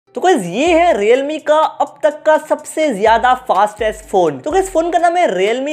तो गाइस ये है Realme का अब तक का सबसे ज्यादा फास्टेस्ट फोन। तो गाइस फोन का नाम है Realme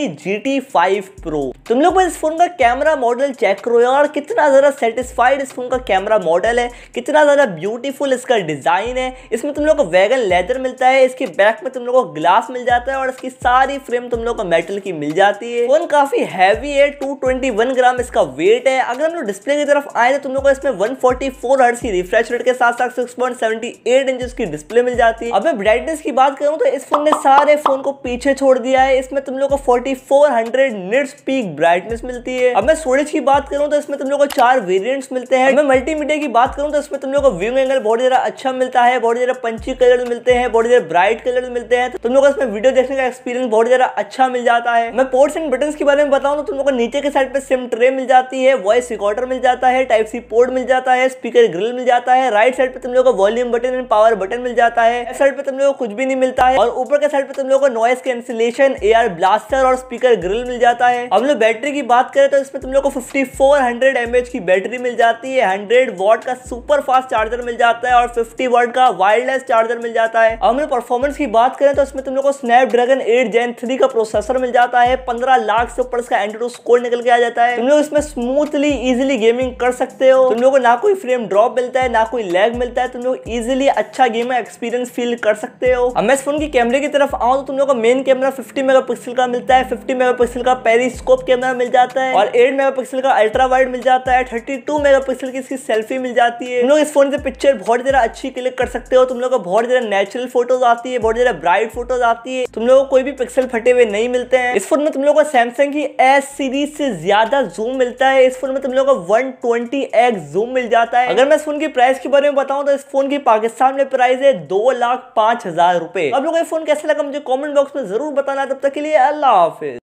GT5 Pro। तुम लोग इस फोन का कैमरा मॉडल चेक करो यार, कितना ज्यादा सेटिस्फाइड इस फोन का कैमरा मॉडल है, कितना ज्यादा ब्यूटीफुल इसका डिजाइन है। इसमें तुम लोग को वैगन लेदर मिलता है, इसके बैक में तुम लोग को ग्लास मिल जाता है और इसकी सारी फ्रेम तुम लोग को मेटल की मिल जाती है। फोन काफी हैवी है, 221 ग्राम इसका वेट है। अगर हम लोग डिस्प्ले की तरफ आए तो तुम लोग को इसमें 144 हर्ट्ज की रिफ्रेश रेट के साथ साथ 6.78 इंच की डिस्प्ले मिल जाती है। अब मैं ब्राइटनेस की बात करूं तो इस फोन ने सारे फोन को पीछे छोड़ दिया है। इसमें तुम लोग को 4400 निट्स पीक ब्राइटनेस मिलती है। अब मैं स्टोरेज की बात करूं तो इसमें तुम लोग को 4 वेरिएंट्स मिलते हैं। मैं मल्टीमीडिया की बात करूं तो इसमें तुम लोग को व्यू एंगल बहुत ज्यादा अच्छा मिलता है, बहुत ज्यादा पंची कलर मिलते हैं, बहुत ज्यादा ब्राइट कलर मिलते हैं। तो तुम लोग को इसमें वीडियो देखने का एक्सपीरियंस बहुत ज्यादा अच्छा मिल जाता है। मैं पोर्ट्स एंड बटन्स के बारे में बताऊं तो तुम लोग को नीचे के साइड पे सिम ट्रे मिल जाती है, वॉइस रिकॉर्डर मिल जाता है, टाइप सी पोर्ट मिल जाता है, स्पीकर ग्रिल मिल जाता है। राइट साइड पे तुम लोग को volume button and power button मिल जाता है। लेफ्ट साइड पे तुम लोग को कुछ भी नहीं मिलता है और ऊपर के साइड पे तुम लोग को नॉइस कैंसिलेशन, एआर ब्लास्टर और स्पीकर ग्रिल मिल जाता है। अब लोग बैटरी की बात करें तो इसमें तुम लोग को 5400 mAh की बैटरी मिल जाती है, 100 वॉट का सुपर फास्ट चार्जर मिल जाता है और 50 वॉट का वायरलेस चार्जर मिल जाता है। अब हम लोग परफॉर्मेंस की बात करें तो इसमें तुम लोग को स्नैपड्रैगन 8 Gen 3 का प्रोसेसर मिल जाता है, 15 लाख से ऊपर इसका एंट्रोस स्कोर निकल के आ जाता है। तुम लोग इसमें स्मूथली इजीली गेमिंग कर सकते हो। तुम लोग को ना कोई फ्रेम ड्रॉप मिलता है, ना कोई लैग मिलता है। तुम लोग इजीली अच्छा गेमिंग एक्सपीरियंस फील कर सकते हो। अब मैं इस फोन की कैमरे की तरफ आऊं तो तुम लोग को मेन कैमरा 50 मेगापिक्सल का मिलता है, 50 मेगापिक्सल का पेरिस्कोप कैमरा मिल जाता है और 8 मेगापिक्सल का अल्ट्रा वाइड मिल जाता है, 32 मेगापिक्सल की इसकी सेल्फी मिल जाती है। तुम लोग इस फोन से पिक्चर बहुत ज्यादा अच्छी क्लिक कर सकते हो। तुम लोग को बहुत ज्यादा नेचुरल फोटोज आती है, बहुत ज्यादा ब्राइट फोटोज आती है। तुम लोग को कोई भी पिक्सल फटे हुए नहीं मिलते हैं। इस फोन में तुम लोग को सैमसंग की एस सीरीज से ज्यादा जूम मिलता है। इस फोन में तुम लोग को 120x जूम मिल जाता है। अगर मैं इस फोन की प्राइस के बारे में बताऊं तो इस फोन की पाकिस्तान में प्राइस है 2,05,000 रुपए। अब लोगों को फोन कैसा लगा मुझे कमेंट बॉक्स में जरूर बताना। तब तक के लिए अल्लाह हाफिज।